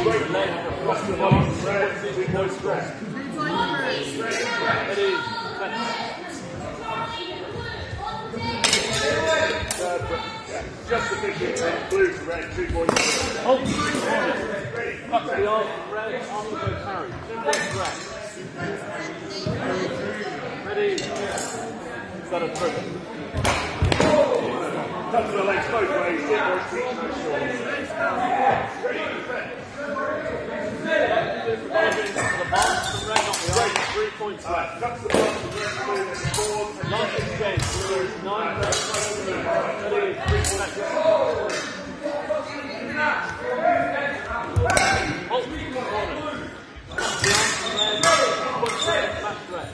the leg across the body, 2 points stress. Ready, just the big hit, blue to red, 2 points. hold, up to the arm, red, arm to go carry, 2 points stress. Ready, is that a trick? Touch the legs both ways, hit or reach no short. Ready, To the bottom, the red, not the arm, 3 points left. touch the bottom, the red, blue, and the board. Last exchange, blue, 9 red, ready, 3 points left. Hold, corner. Up to the arm, red, 2 points red, back red.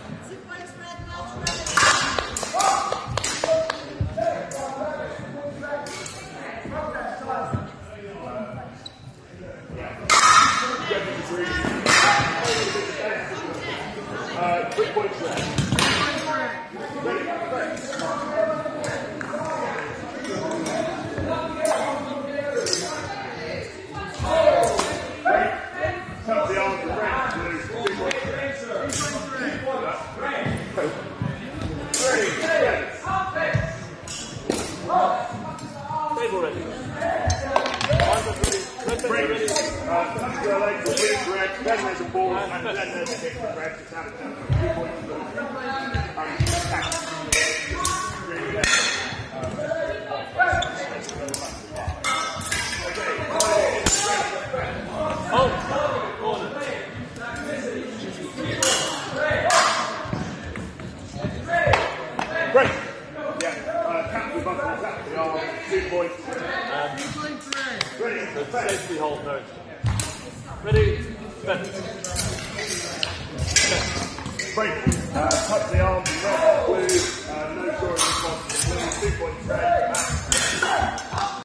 Table ready. Then there's a ball, and then there's a hit for red. It's out of 10. 2 points blue. Hold, corner. Great. Yeah. Tap the button, tap the arm, 2 points. Ready. So safely hold, no. Ready, bend. Break. Touch the arm, red, blue, no scoring response. Blue, 2 points red.